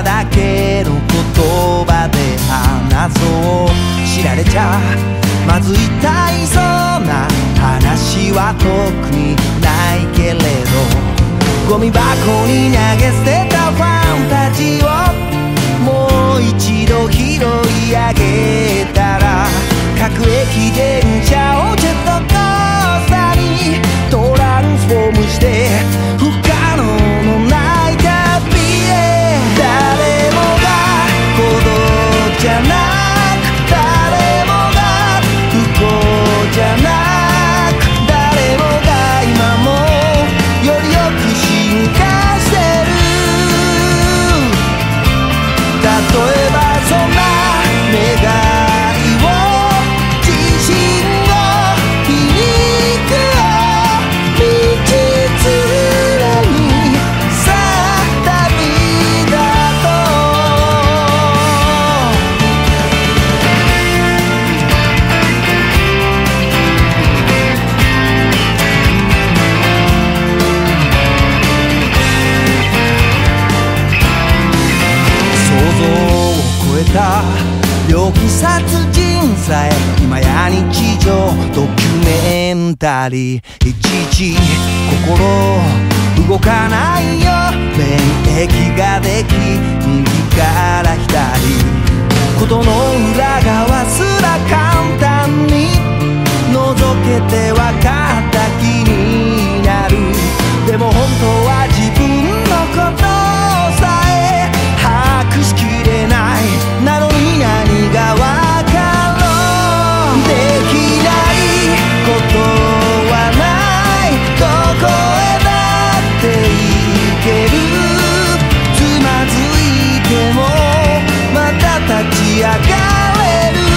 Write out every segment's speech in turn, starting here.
だけの言葉で話そう。知られちゃまずいたいそうな話は特にないけれど、ゴミ箱に投げ捨てたファンタジーをもう一度拾い上げたら、各駅電車をジェットコースターにトランスフォームして不可能のない旅へ。誰もが孤独じゃなく、誰もが不幸じゃなく、誰もが今もよりよく進化してる。例えばそんな願い猟奇殺人さえ今や日常ドキュメンタリー。いちいち心動かないよ。免疫ができ右から左、ことの裏側すら簡単に覗けて分かった気になる。でも本当は自分のことさえ把握しきれない。なのに何がわかろう。できないことはない。どこへだって行ける。つまずいてもまた立ち上がれる。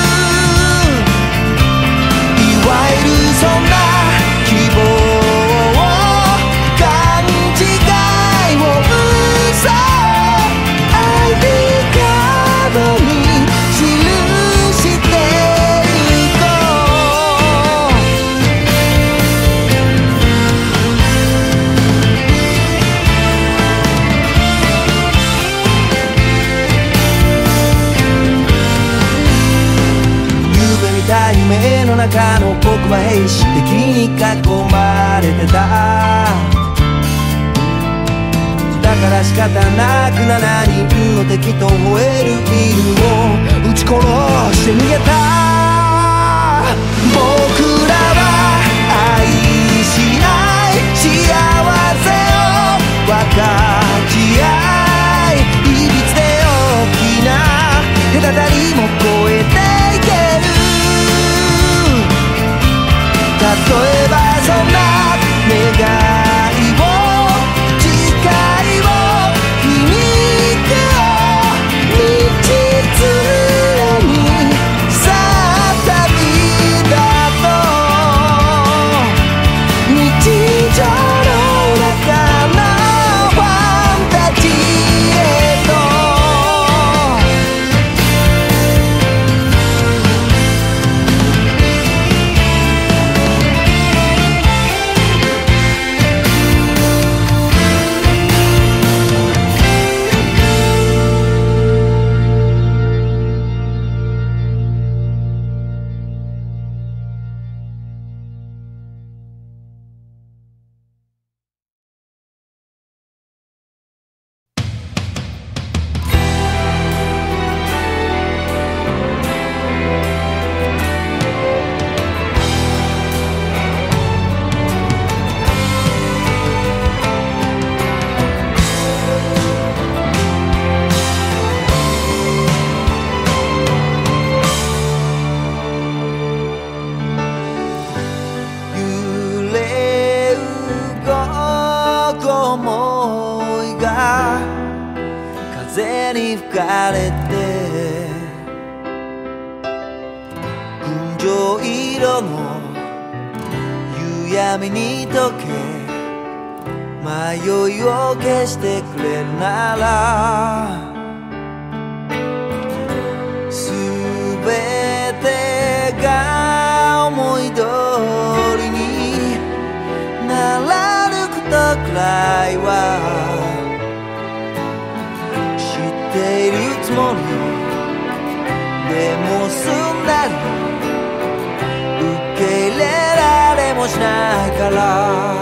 いわゆるそんな希望を勘違いを嘘愛でに記してゆこう。夢みたい夢の中の僕は兵士敵に囲まれてた。だから仕方なく7人の敵と燃えるビルを撃ち殺して逃げた。僕らは愛しない幸せを分かち合い、いびつで大きな隔たりも越えていける。例えばそんな願いをに吹かれて群青色の夕闇に溶け迷いを消してくれるならすべてが思い通りにならぬことくらいは知っているつもりでもすんなり受け入れられもしないから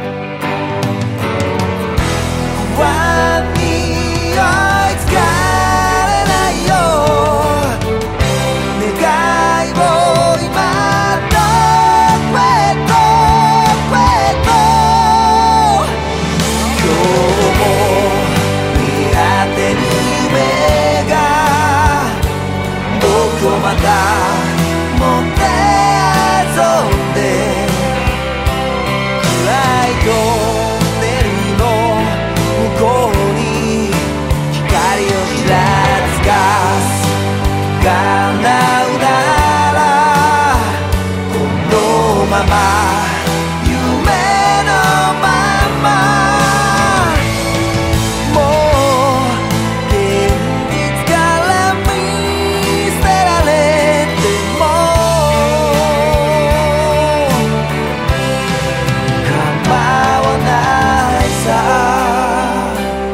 不安に追いつかれないよ願いを今どこへと今日も見果てぬ夢が僕をまたもてあそんで暗いトンネルの向こうに光をちらつかす叶うならこのまま夢のままもう現実から見捨てられても構わないさ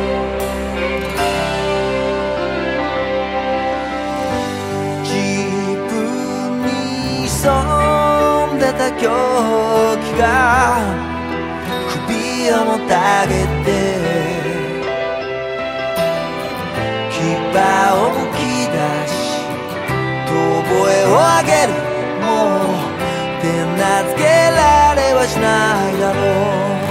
自分に潜んでた狂気が首をもたげて牙をむき出し遠吠えを上げるもう手なずけられはしないだろう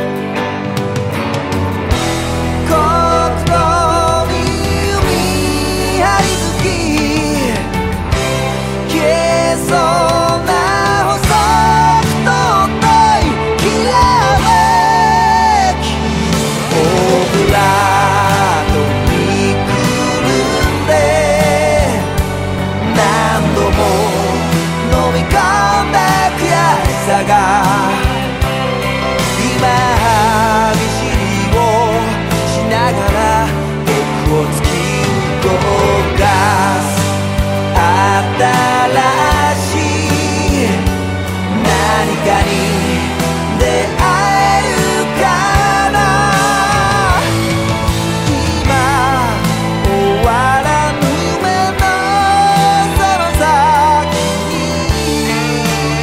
黒糖に海張り付き消えそうな細く尊いきらめきオブラートにくるんで何度も飲み込んだ悔しさが今歯ぎしりをしながら僕を突き動かす新しい何かに出会えるかな今終わらぬ夢のその先に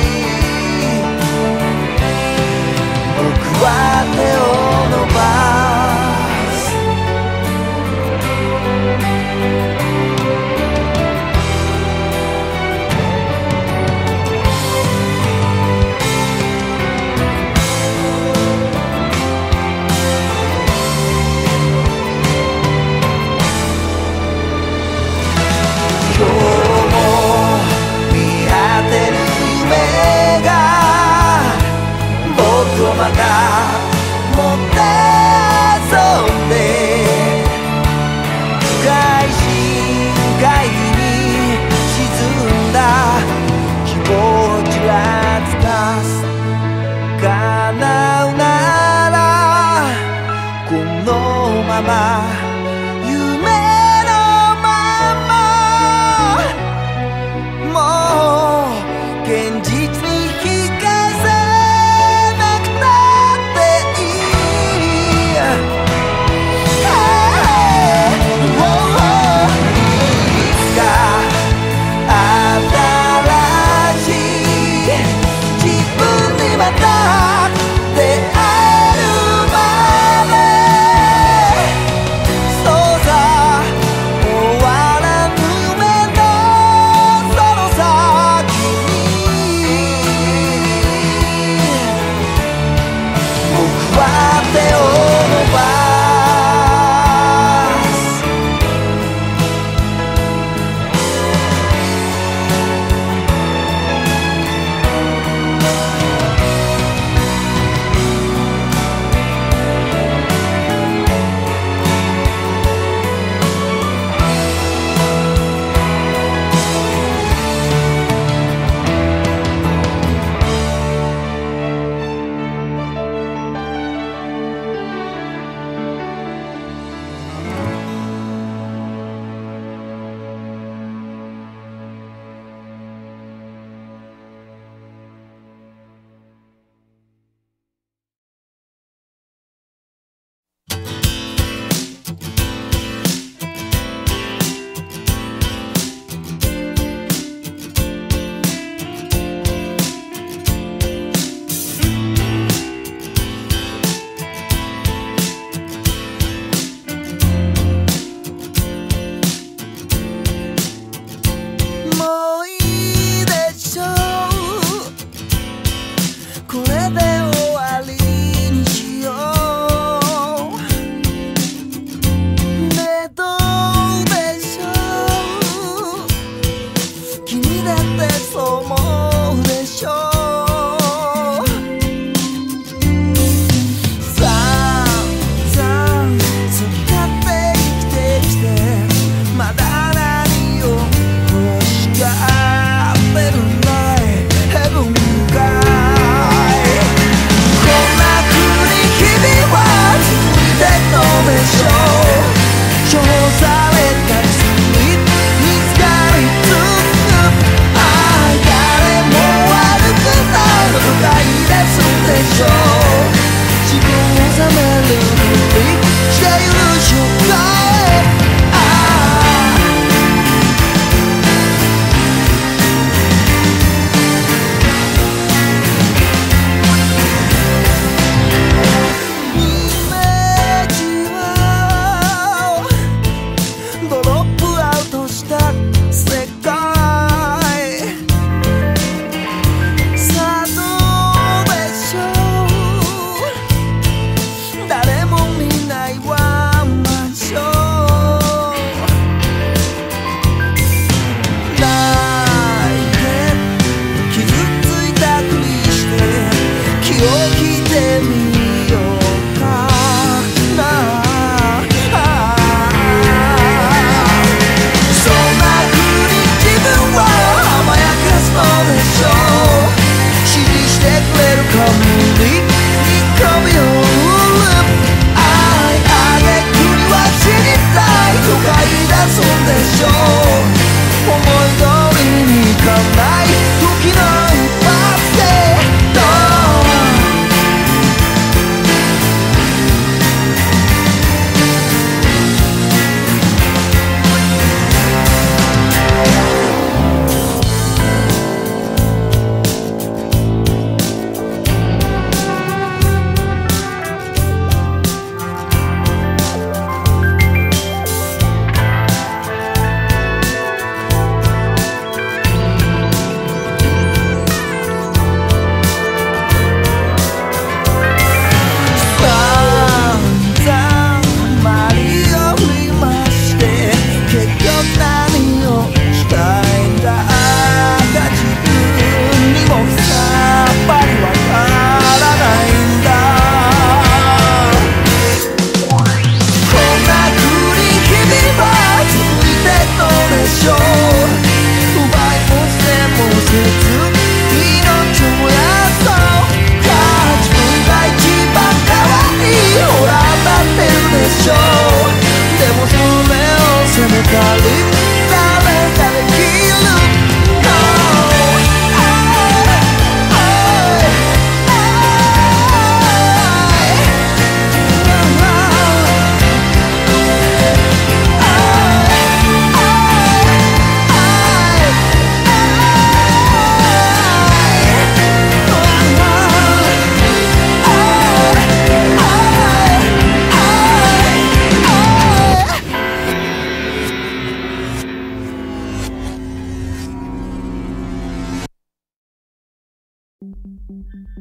僕は手を伸ばす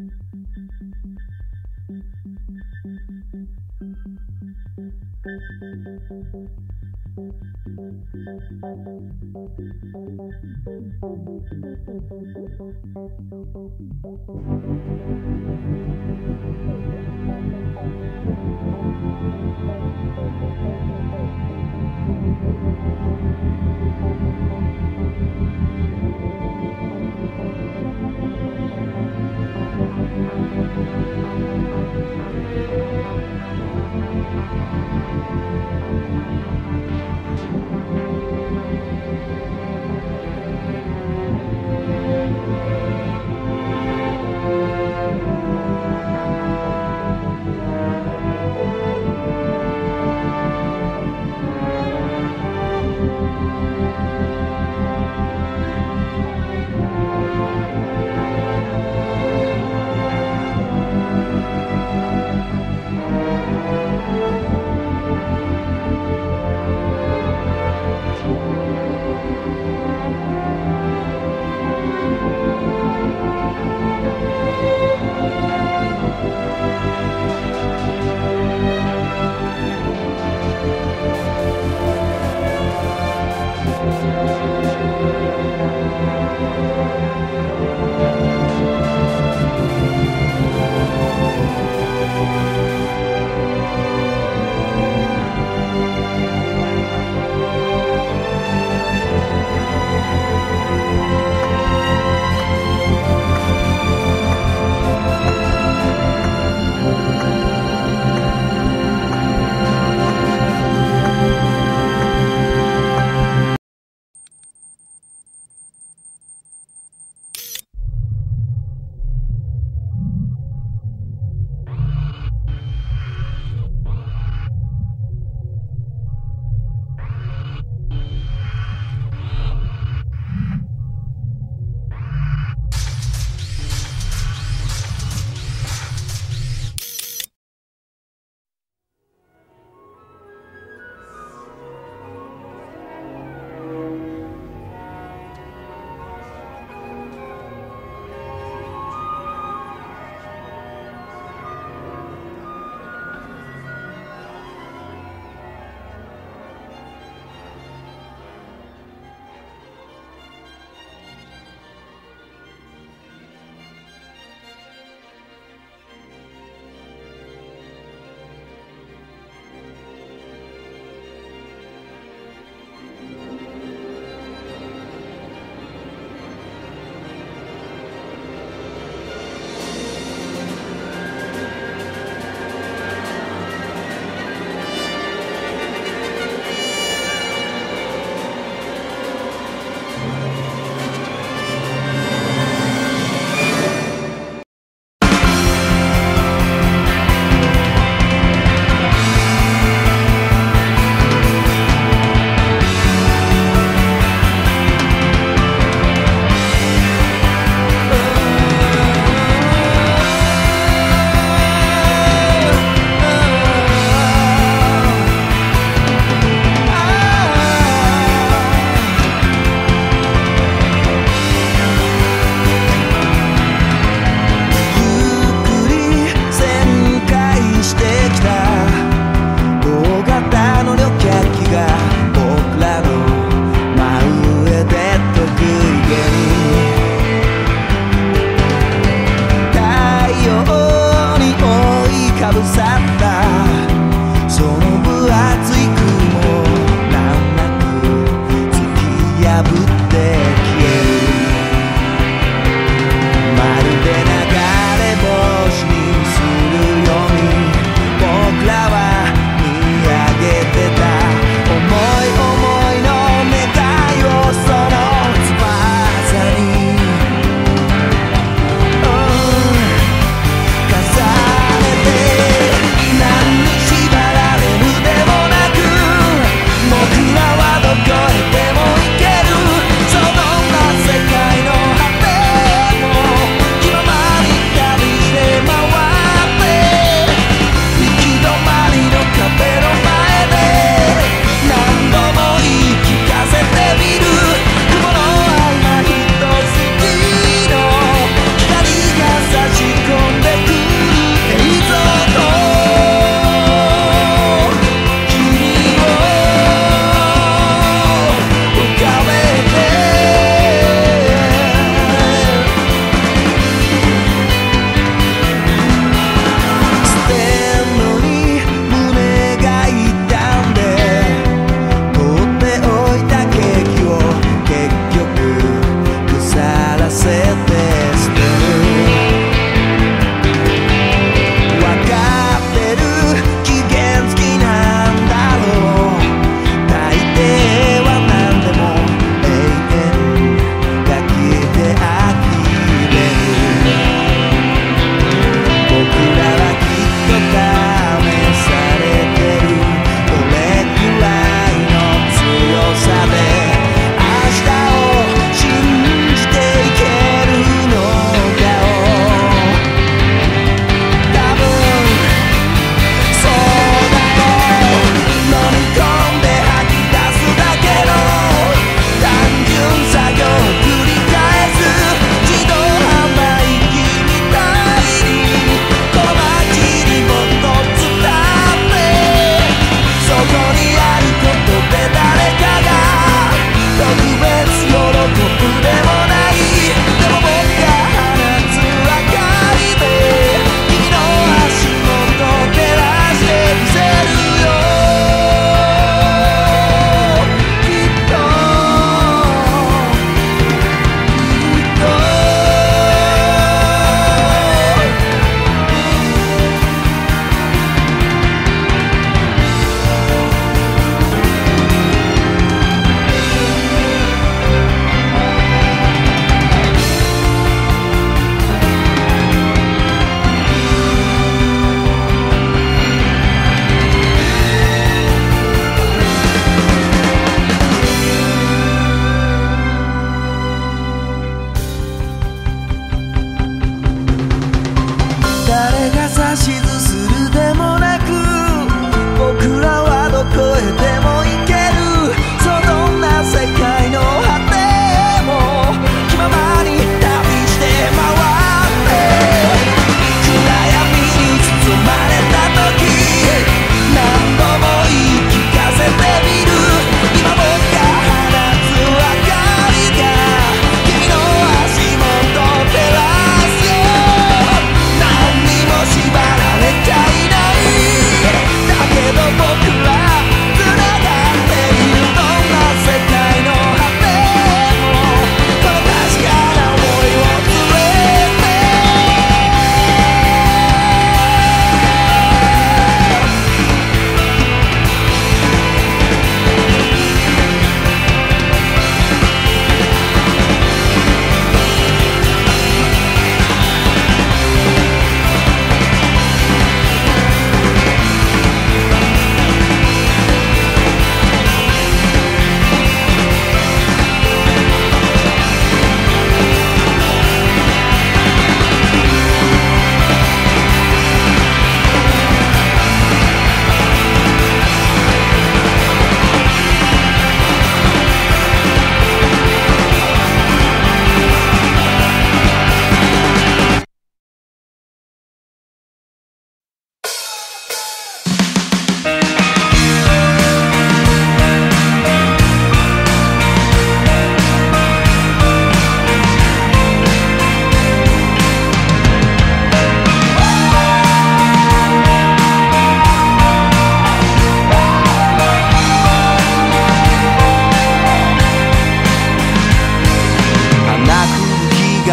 「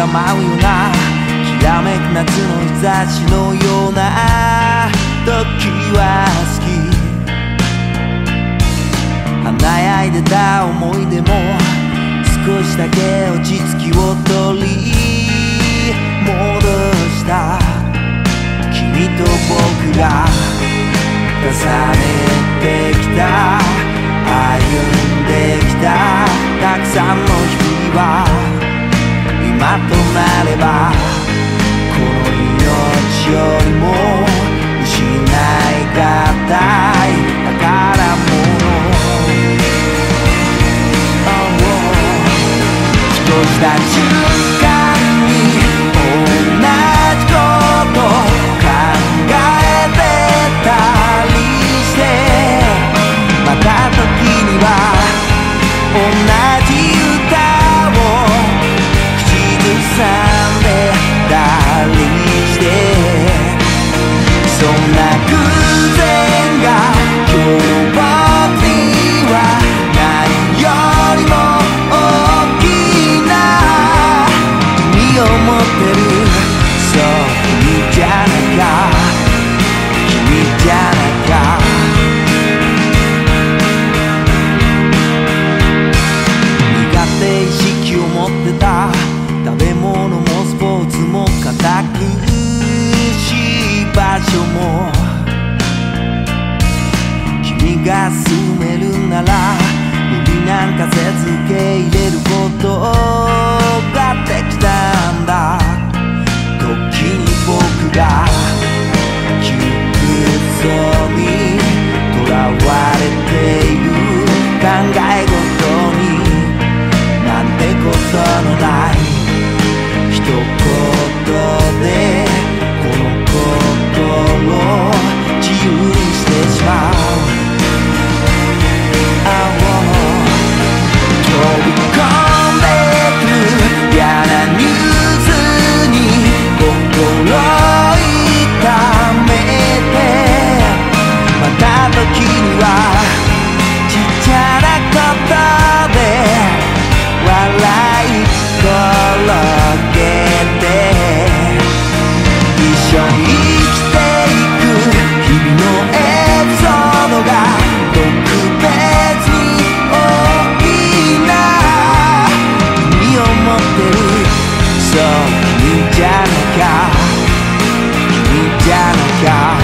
舞うようなきらめく夏の日差しのような時は好き。華やいでた思い出も少しだけ落ち着きを取り戻した。君と僕が重ねてきた歩んできたたくさんの日々は今となればこの命よりも失いがたい宝物。ふとした瞬間に同じこと考えてたりしてまた時には同じ歌を口ずさんでたりしてそんな偶然が今日の僕には何よりも大きな意味を持ってる。そう君じゃなきゃ君じゃなきゃ苦手意識を持ってた食べ物もスポーツも堅苦しい場所も君が住めるなら無理なんかせず受け入れることができたんだ。時に僕が窮屈そうにとらわれている考え事になんてことのない一言でこの心を自由にしてしまう。飛び込んでくる嫌なニュースに心痛めてまた時にはちっちゃなことで笑い転げて一緒に生きていく日々のエピソードが特別に大きな意味を持ってる。そう君じゃなきゃ君じゃなきゃ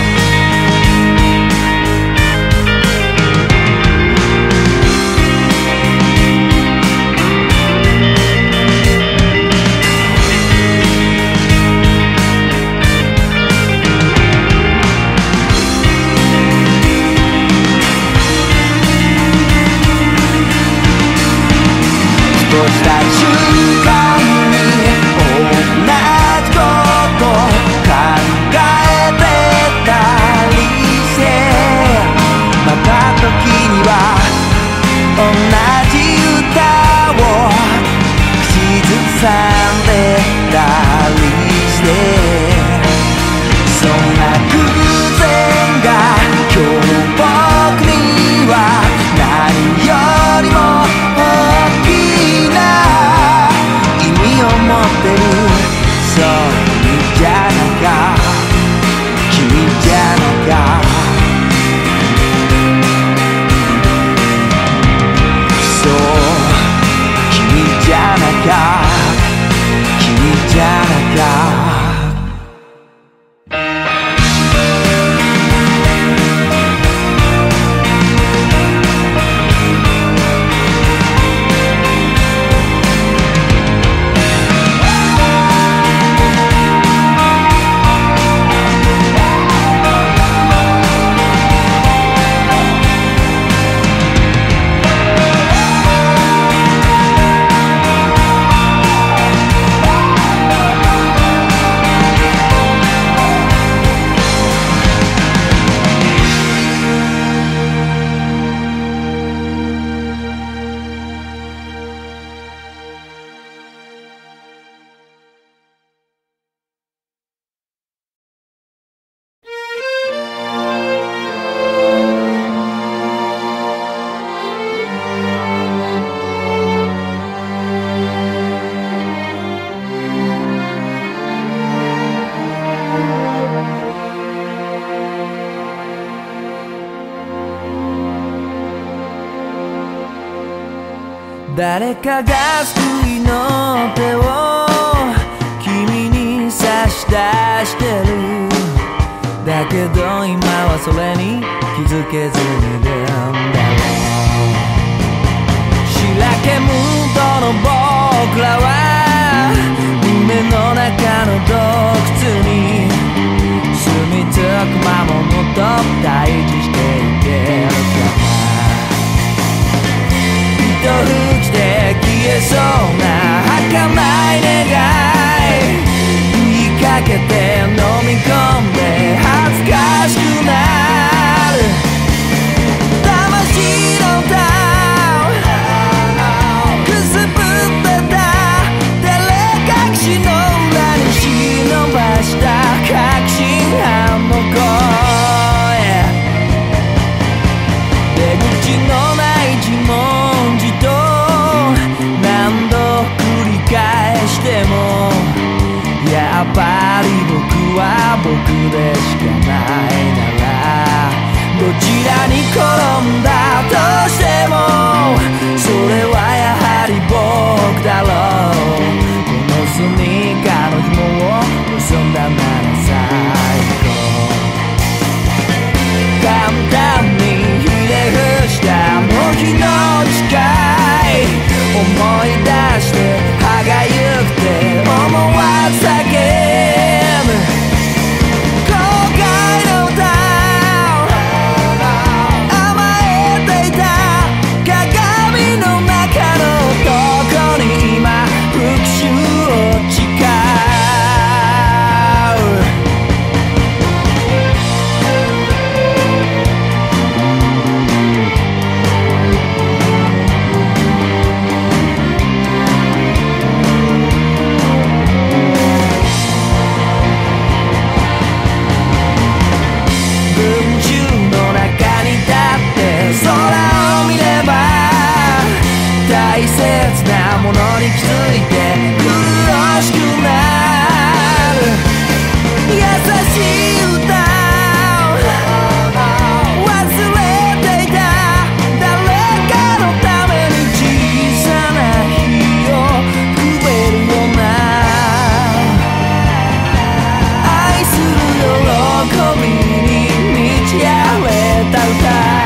ふとした瞬間に同じこと考えてたりしてまた時には同じ歌を口ずさんでたりしてそんな偶然が今日の僕には何よりも大きな意味を持ってる。そう君じゃなきゃ君じゃなきゃそう君じゃなきゃ君じゃなきゃ誰かが救いの手を君に差し出してる。だけど今はそれに気づけずにいるんだろう。しらけムードの僕らは夢の中の洞窟に住み着く魔物と対峙していけるかな。一吹きで消えそうな儚い願い言いかけて飲み込んで恥ずかしくなる魂の歌をくすぶってた誰かしの裏に忍ばした確信犯の声出口のない自問自答何度繰り返してもやっぱり僕は僕でしかないならどちらに転んだとしてもそれはやはり僕だろう。このスニーカーの紐を結んだなら最高簡単にひれ伏したあの日の誓い思い出して歯がゆくて思わず叫ぶ後悔の歌を甘えていた鏡の中の男に今復讐を誓う。大切なものに気づいて苦しくなる優しい歌を忘れていた誰かのために小さな火をくべるような愛する喜びに満ち溢れた歌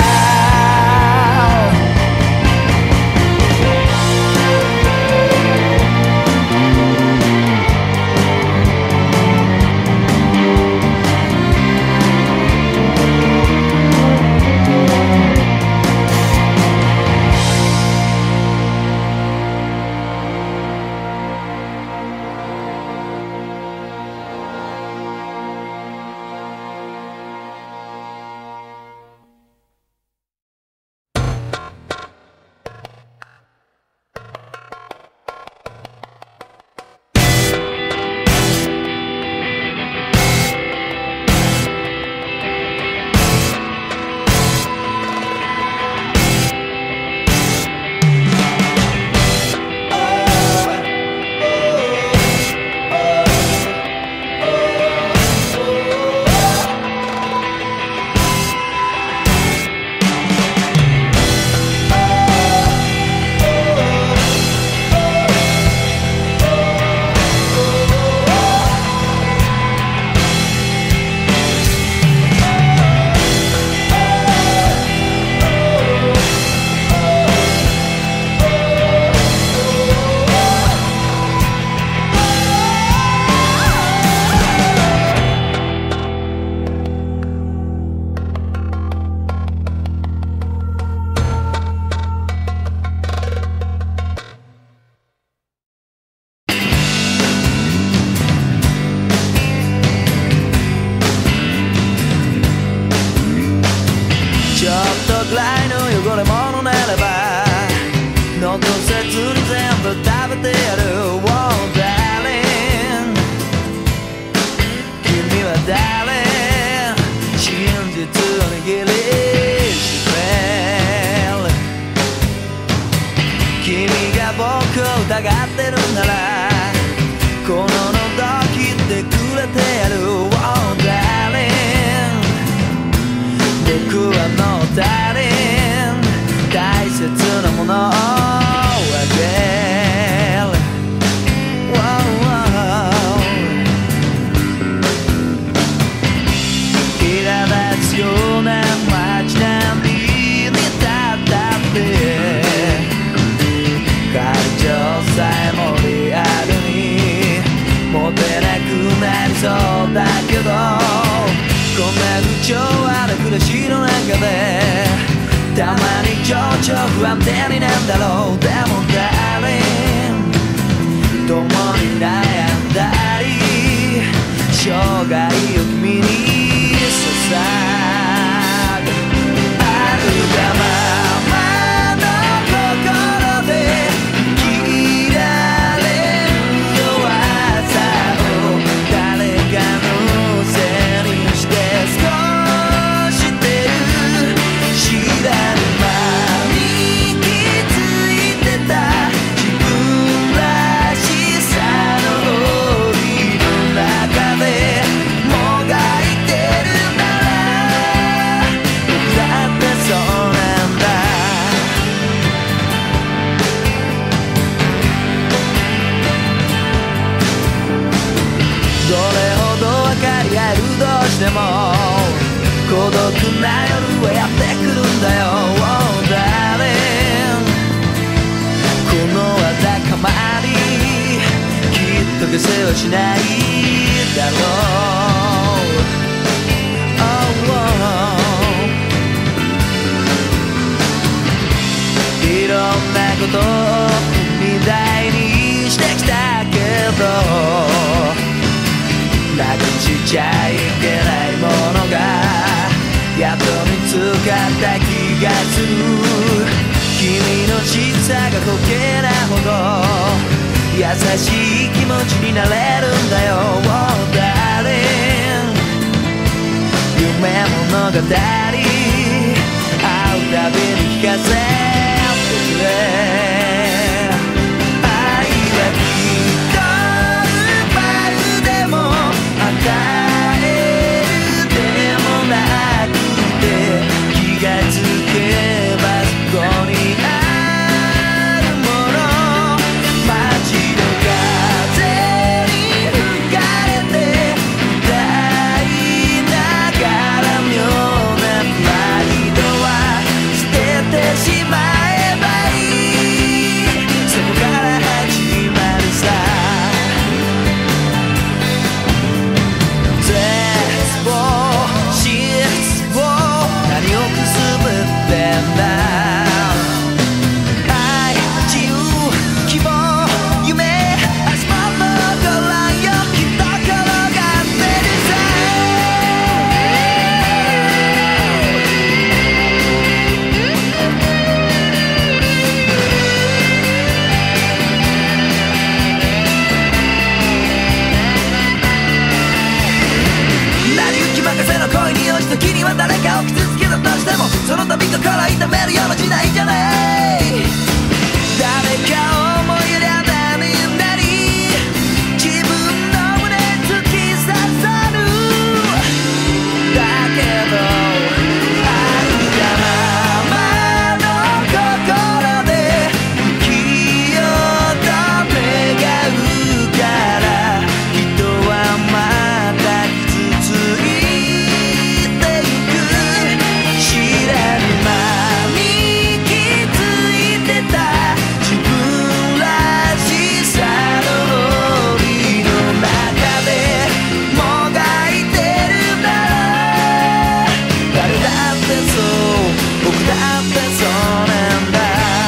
ぐらいの汚れ物ならば残せずに全部食べてやる Oh darling 君は誰真実を握りしめる君が僕を疑ってるならこの喉切ってくれてやる Oh darling 僕はのダーリン大切なものをでたまに情緒不安定になんだろう。でもDarling共に悩んだり生涯を君に捧ぐあるがままの心で生きられる弱さを誰かのせいにして少し照る知らぬ間に気づいてた自分らしさの檻の中でもがいてるなら僕だってそうなんだ。どれほど分かり合えるどうしても孤独な夜はやってくるんだよ、oh, darling このわだかまりきっと消せはしないだろう、oh, いろんなことをみたいにしてきたけどなくしちゃいけないものがやっと見つかった気がする。君の小さがこけなほど優しい気持ちになれるんだよ、oh, darling 夢物語会うたびに聞かせてくれ。与えるでもなくて気がつけばそこにあるもの街の風に吹かれて歌いながら妙なプライドは捨ててしまえばいい、そこから始まるさ。何をくすぶってんだ。愛、自由、希望、夢足元ご覧よきっと転がってるさ。成り行き任せの恋に落ちた時には誰かを傷つけたとしてもその度心痛めるような時代じゃない。誰かを思いやりゃ何になり自分の胸突き刺さる。だけどあるがままの心で生きようと願うから人はまた傷ついてゆく。知らぬ間に気づいてた自分らしさの檻の中でもがいてるなら誰だってそう僕だってそうなんだ。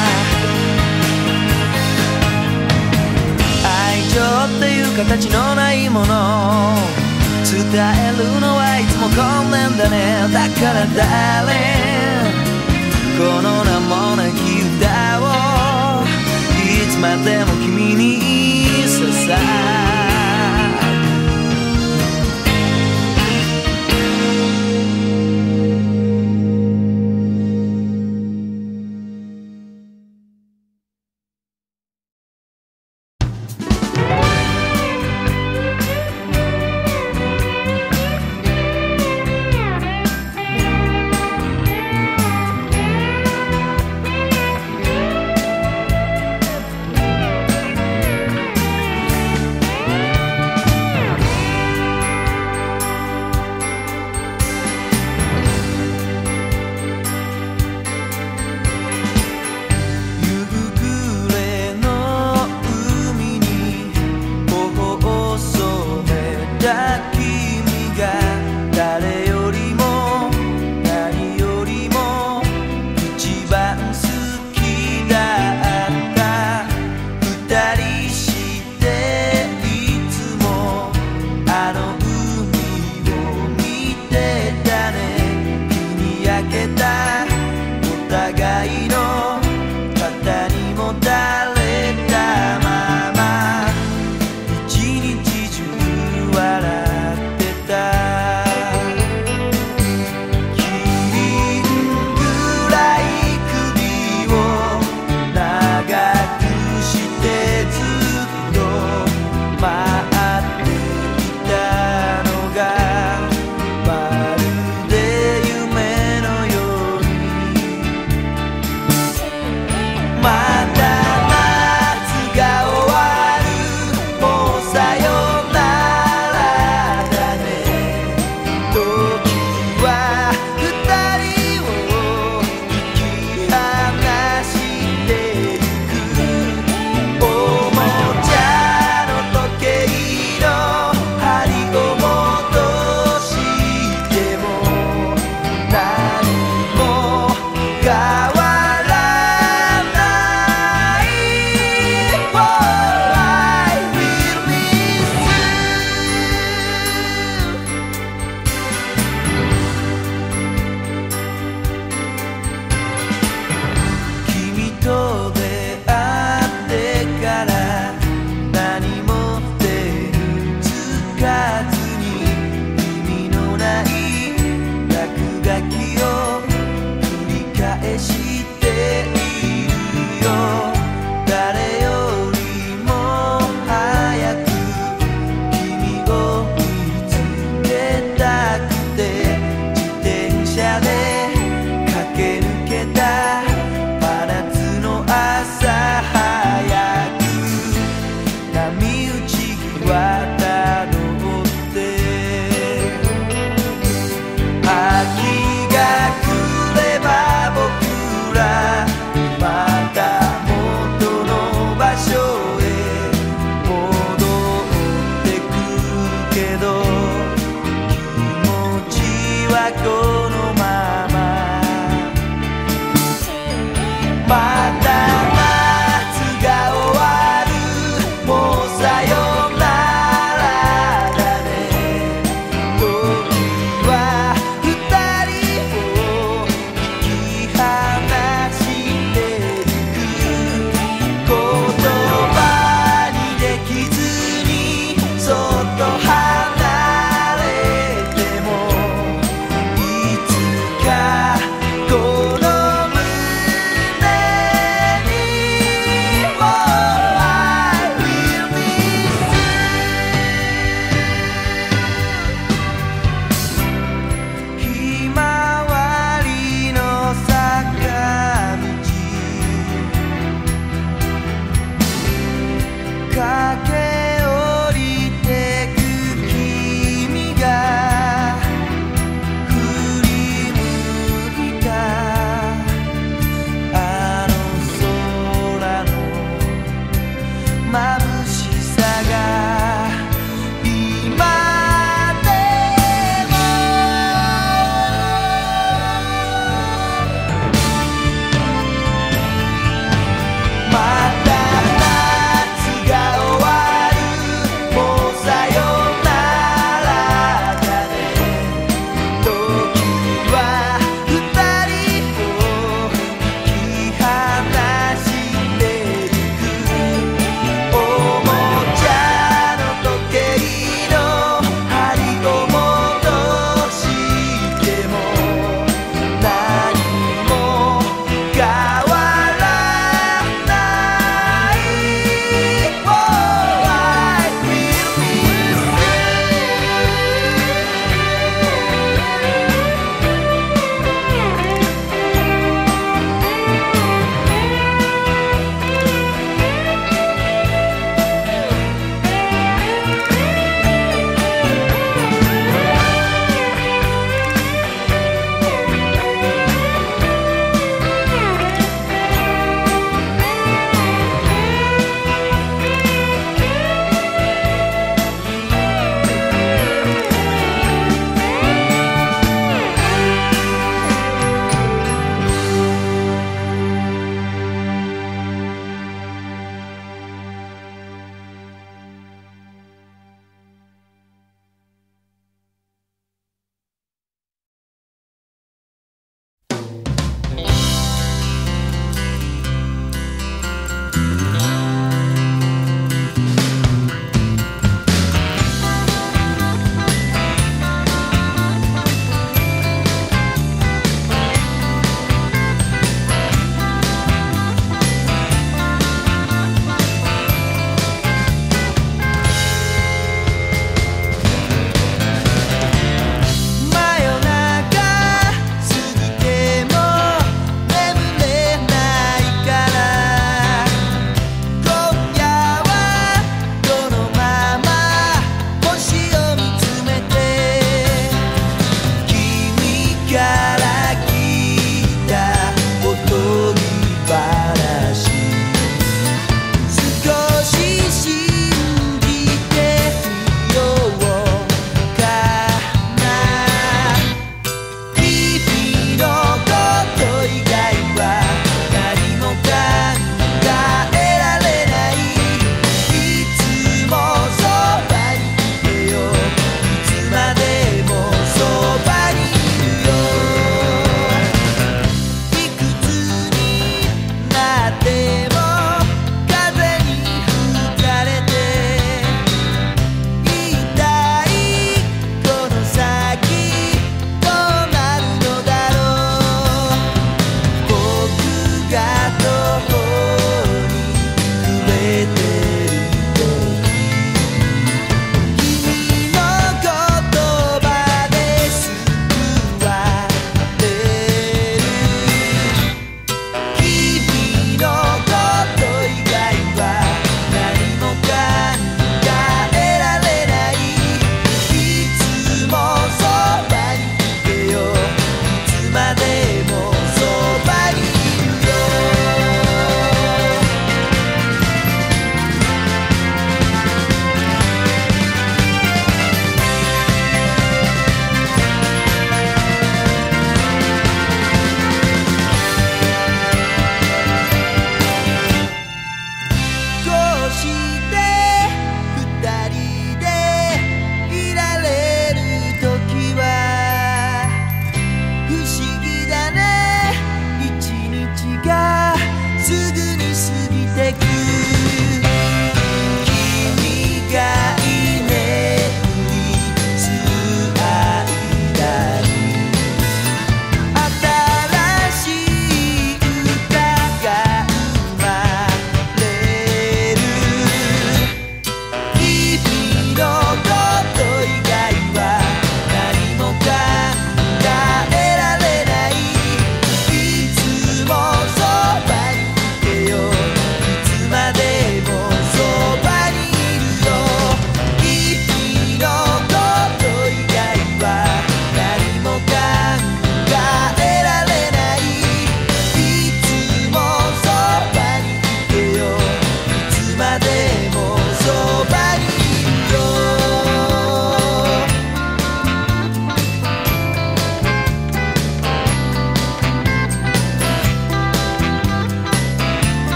愛情っていう形のないもの伝えるのはいつも困難だね。だからDarlingこの名もなき歌をいつまでも君に捧ぐ。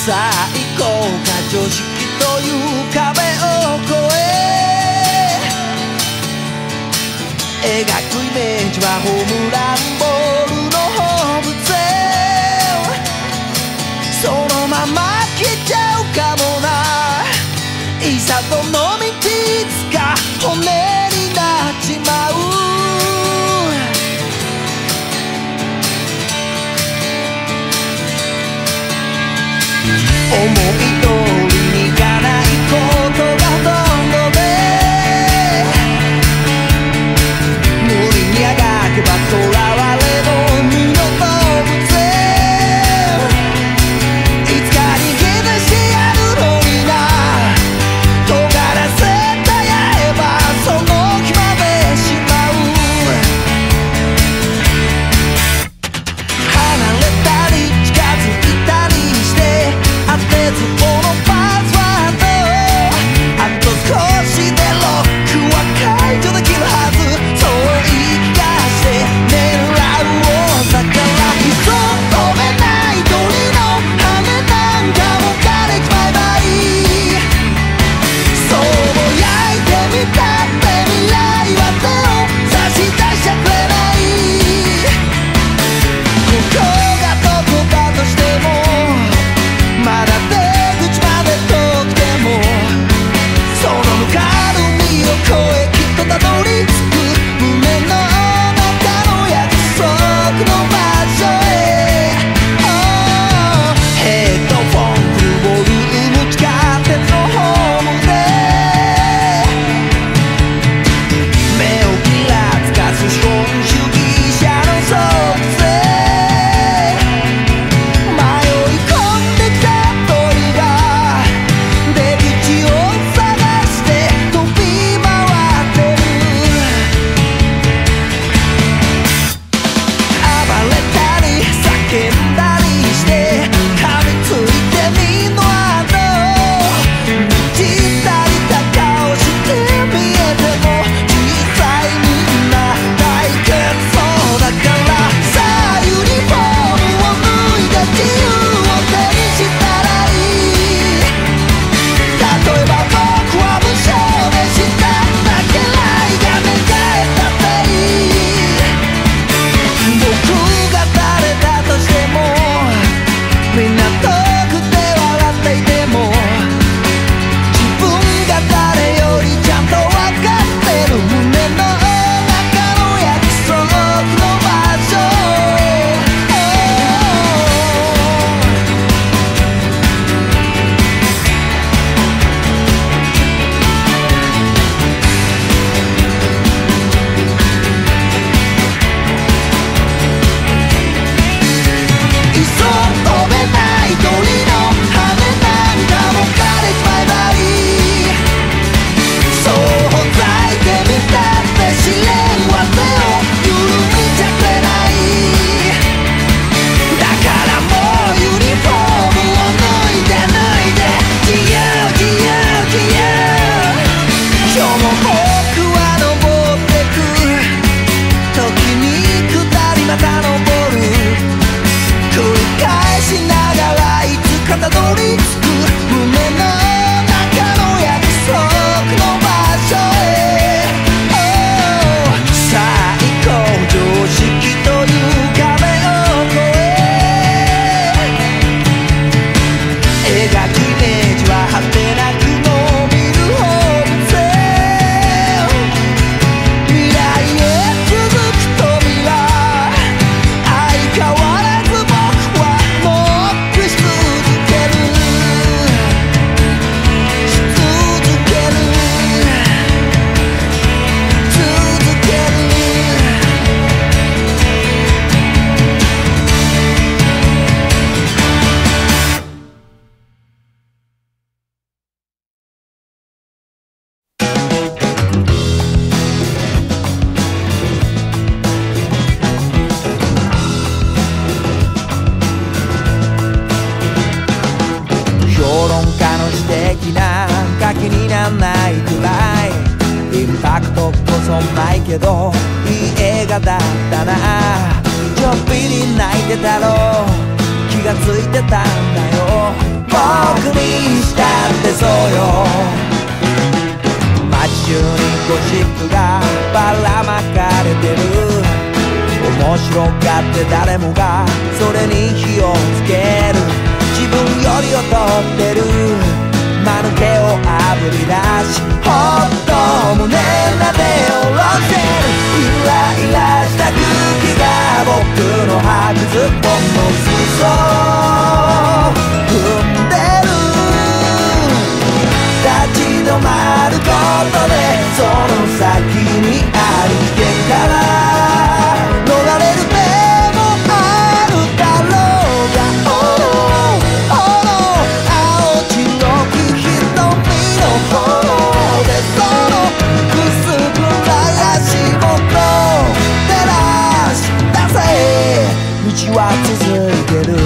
最高か常識という壁を越え描くイメージはホームランボールの放物線そのまま消えちゃうかもないざどの道いつか骨になっちまう思い通りにいかないことがほとんどで無理にあがけば囚われの身の動物いつか逃げ出してやるのにな尖らせた刃ばその気までしまう離れたり近づいたりして当てずこのパスワードあと少しでロックは解除できるはずそう言い聞かして狙う大阪から急飛べない鳥の羽なんかも枯れちまえばいいそう焼いてみたって未来は手を差し出しちゃくれないここがどこだとしてもまだ出口まで遠くてもそのぬかるみを越えきっとたどり着く胸の中の約束の場所へヘッドフォンフルボリューム地下鉄のホームで目をギラつかす資本主義者の創生迷い込んできた鳥が出口を探して飛び回ってる暴れたり叫んだりして噛みついてみんの後満ち足りた顔して見えても実際みんな大喧騒だからさあユニフォームを脱いで自由を手にしたらいい例えば僕は無償でしただけないが願えたっていい僕が誰だとしてもみんな遠くで笑っていても自分が誰よりちゃんと分かってる胸の中の約束の場所いっそ飛べない鳥の羽なんかも枯れちまえばいいそうほざいてみたって試練は手を緩めちゃくれないだからもうユニフォームを脱いで自由自由自由今日も僕は登ってく時に下りまた登る繰り返しながらいつかたどり着く胸の中の約束の場所へ最高常識という壁を越え描くイメージは果てなく伸びる放物線未来へ続く扉相変わらず僕はノックし続けるけどいい映画だったな。ちょっぴり泣いてたろう、気がついてたんだよ。僕僕にしたってそうよ。街中にゴシップがばらまかれてる。面白がって誰もがそれに火をつける。自分より劣ってる間抜けをあぶり出し、ほっと胸なで下ろせる。イライラした空気が僕の吐くズボンの裾を踏んでる。立ち止まることでその先にある危険から逃れる手もあるだろうが、青白き瞳の方でその薄暗い足元照らし出せ。道は続いてる。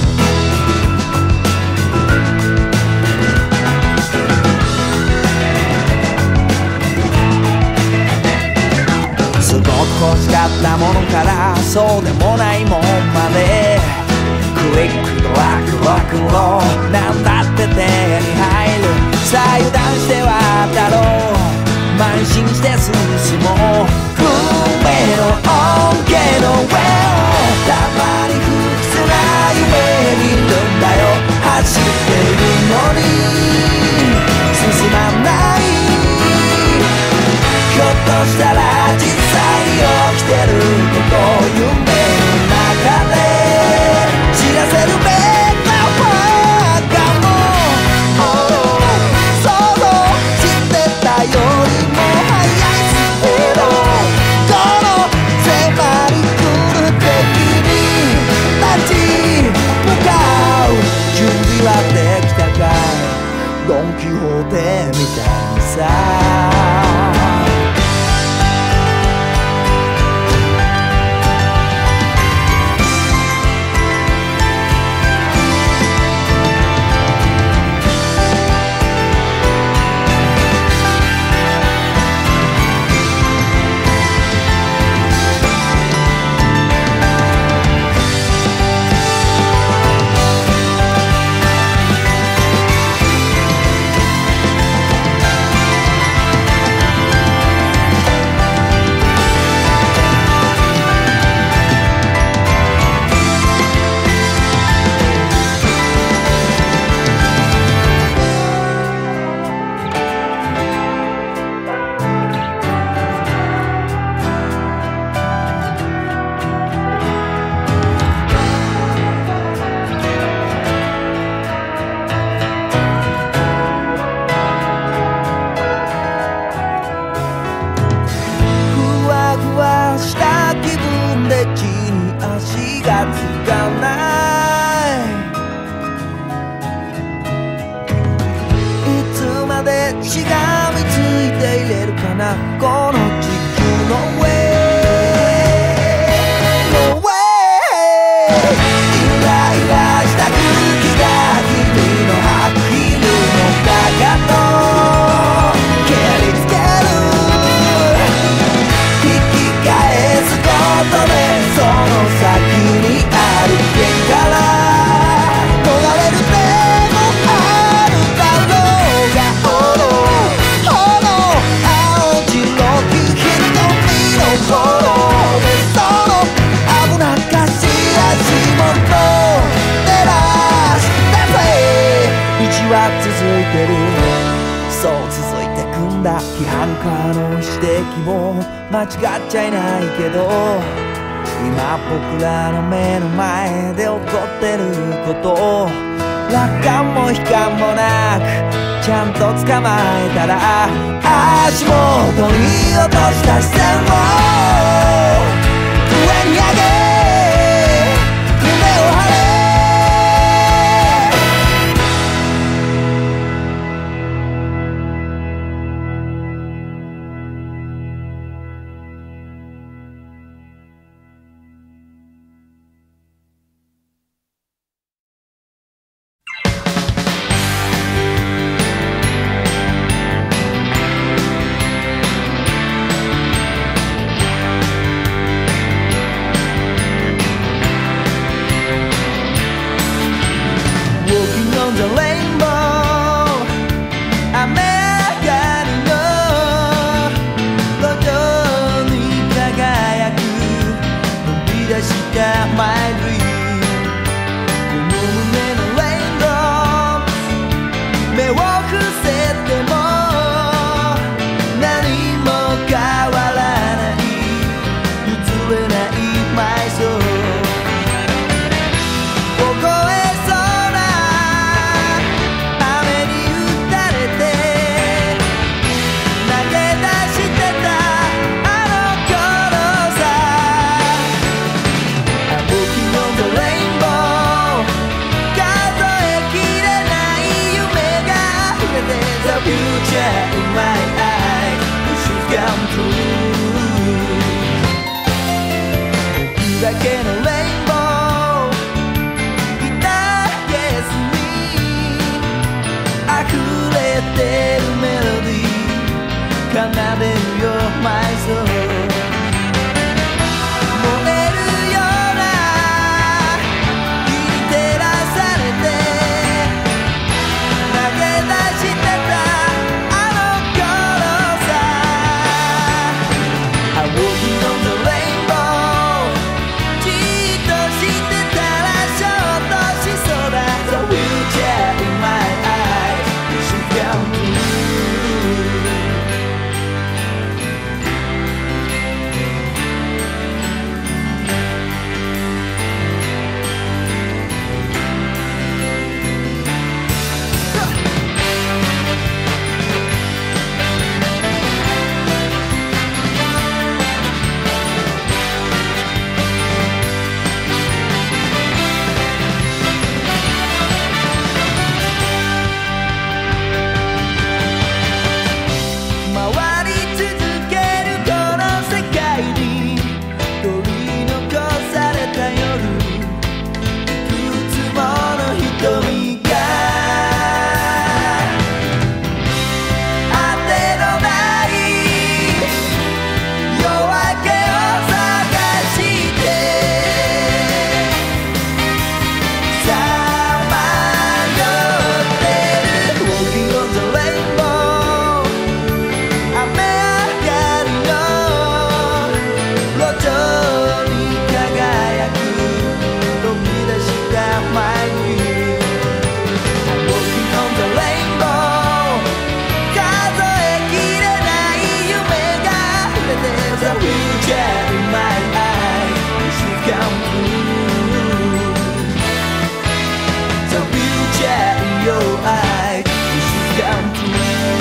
すごく欲しかったものからそうでもないもんまで、クイックドラッグロックンロールなんだって手に入る。さあ油断して渡ろう、慢心して進もう。運命の恩恵の上をたまに不屈な夢見るんだよ。走っているのに進まない。ひょっとしたら実際に起きてることを夢の中で知らせるべきなファンかも。想像してたよりも速いスピード、この迫り来る敵に立ち向かう準備はできたかい。ドン・キホーテみたいにさ。批判家の指摘も間違っちゃいないけど、今僕らの目の前で起こってること楽観も悲観もなくちゃんと捕まえたら、足元に落とした視線を上に上げ胸を張れ。 でるよ埋葬燃えるような火に照らされて投げ出してたあの頃さ I'm walking on the rainbow じっとしてたらショートしそうだ The future in my eyes should come true回り続けるこの世界に取り残された夜いくつもの瞳が当てのない夜明けを探してさまよってる Walking on the rainbow 雨上がりの路上に輝く飛び出したマイン Walking on the rainbow 数えきれない夢が溢れて The future in my eyes should come true The future in your eyes should come true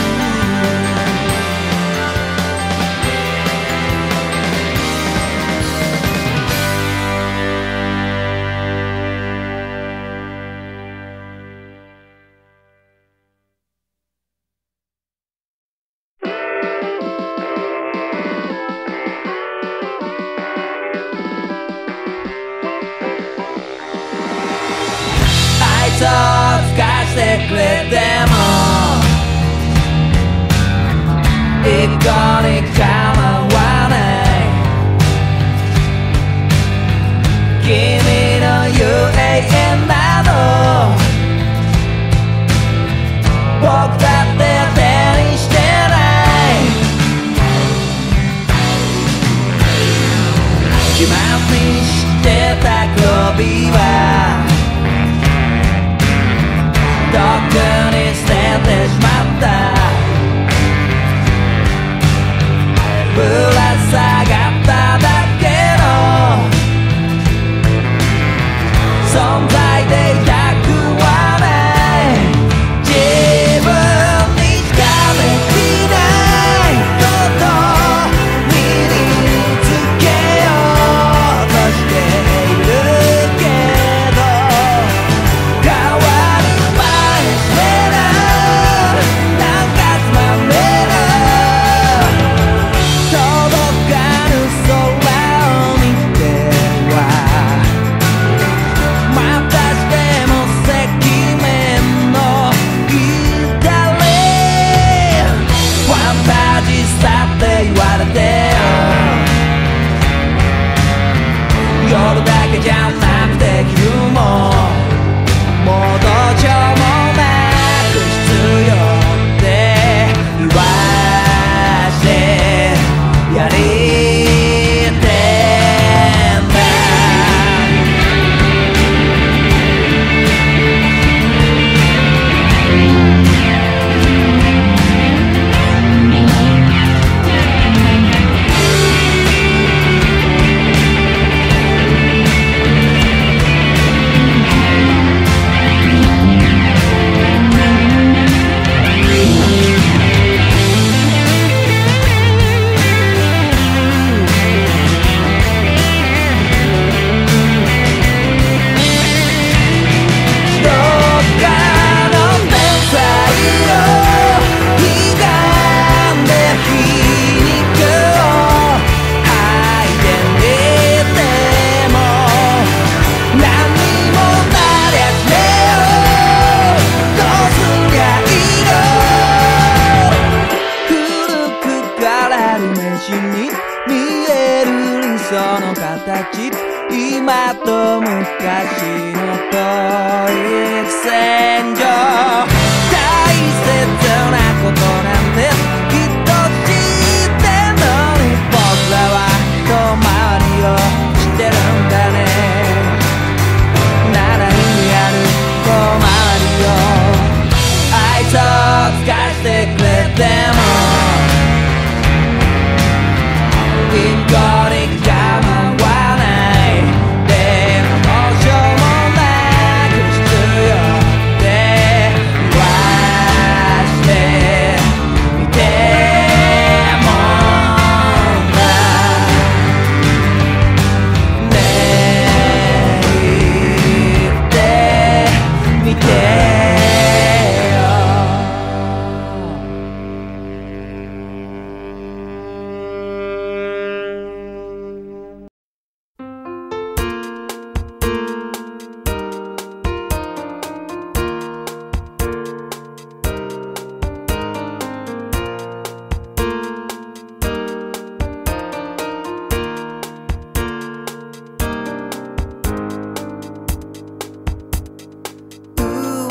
愛想尽かしてくれても一向に構わない君の言う永遠など僕だって手にしてない自慢にしてた恋はどこに捨ててしまったぶら下がっただけのそ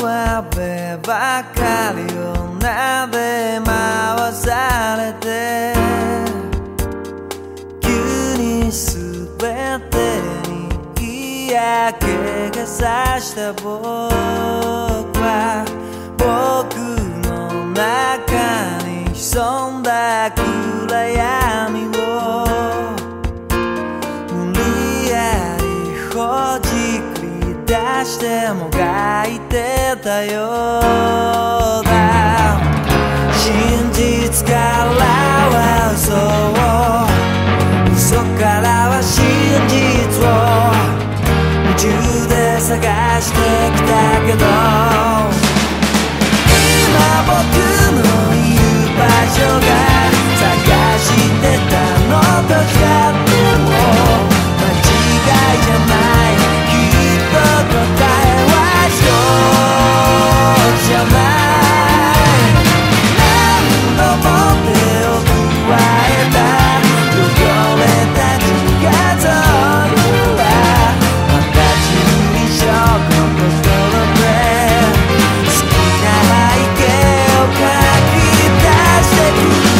わべばかりを撫で回されて急に全てに嫌気がさした僕は僕の中に潜んだ暗闇を無理やりほじくり出してもがいてたようだ真実からは嘘を嘘からは真実を夢中で探してきたけど今僕のいる場所が探してたのと違っても間違いじゃないきっと答えは一つじゃない何度も手を加えた汚れた自画像にはまた自分以上のところで好きな背景を描き出してく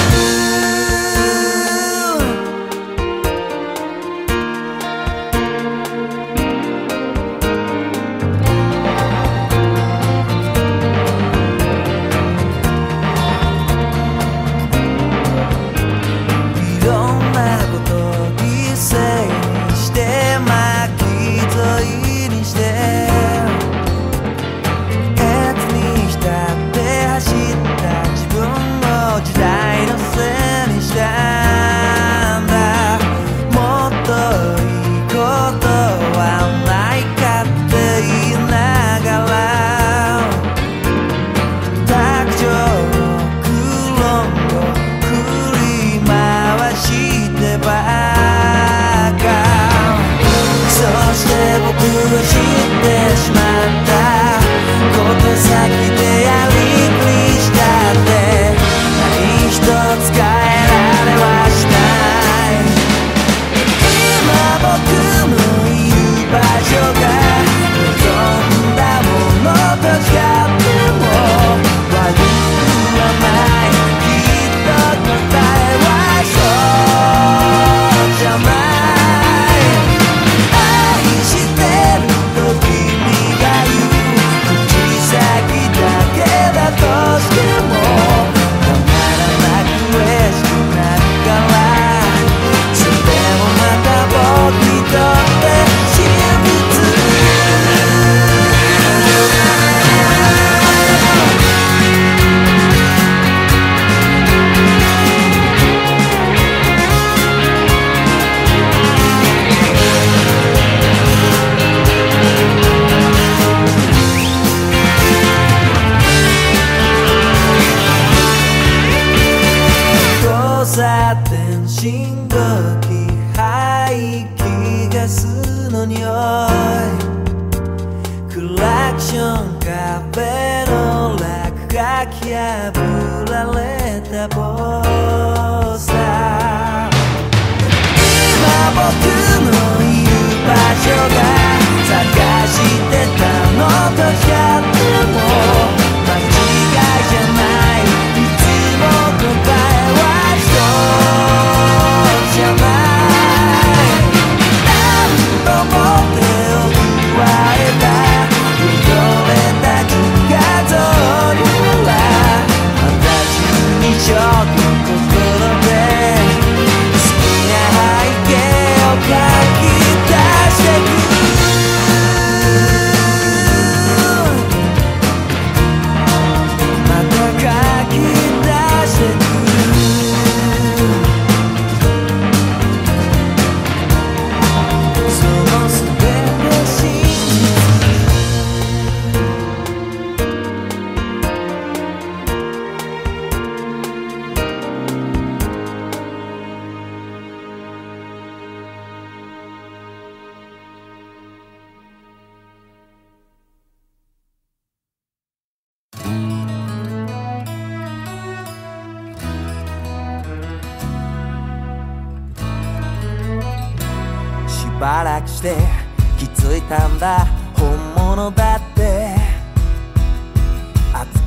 ばらくして気づいたんだ本物だって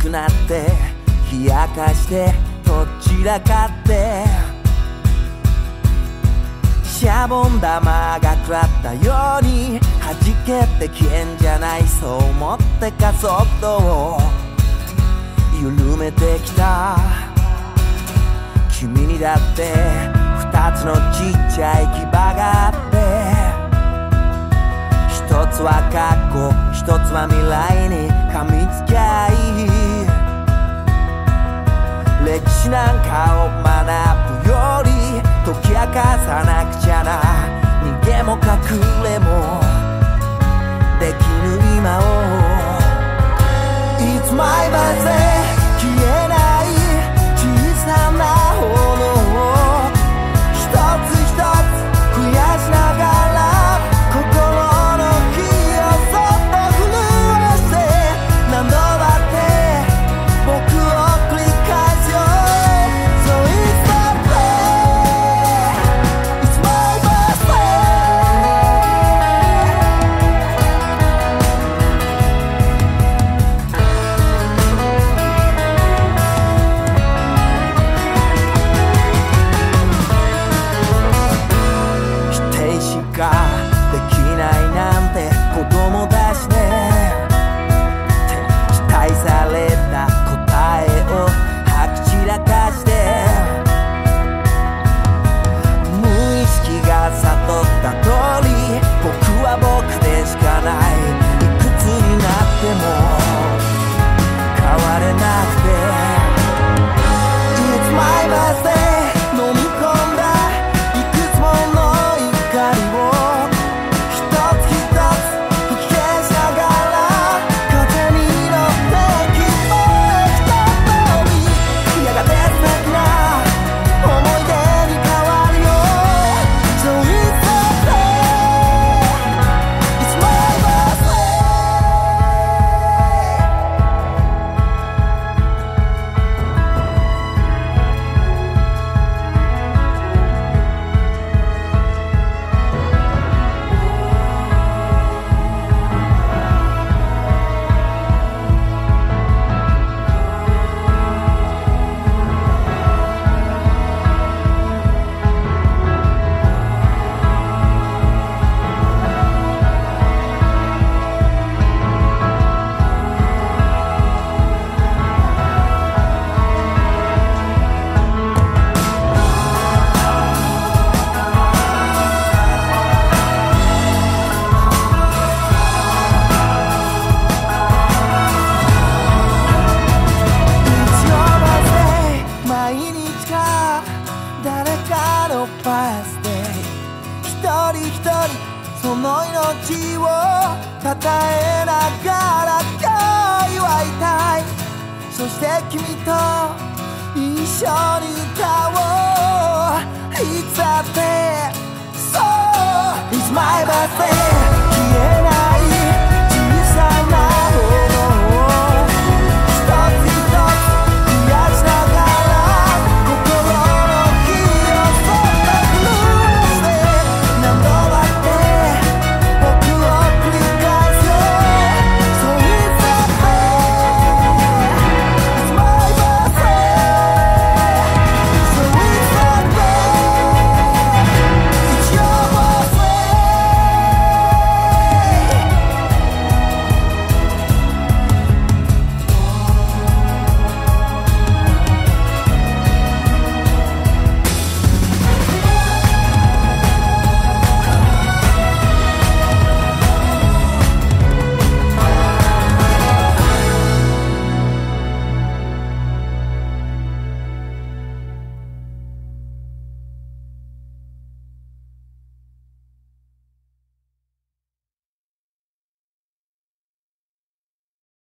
くなって冷やかしてどちらかってシャボン玉が食らったように弾けて消えんじゃない、そう思って加速度を緩めてきた。君にだって二つのちっちゃい牙があって、一つは過去、一つは未来に噛みつきゃいい。歴史なんかを学ぶより解き明かさなくちゃな。逃げも隠れもできぬ今を It's my birthday 消えない小さな炎を一つ一つ増やしながら心の火をそっと震わせ何度だって僕を繰り返すよ。 So it's birthday It's my birthday 否定しかできないなんて子供だしねって期待された答えを吐き散らかして無意識が悟った通り僕は僕でしかない。いくつになっても変われなくて It's my birthday 飲み込んだいくつもの怒りを一つ一つ吹き消しながら風に乗って希望へひととびやがて素敵な思い出に変わるよ。 So it's birthday It's my birthday 毎日が誰かのバースデー一人一人その命をたたえながら今日祝いたい。そして君と一緒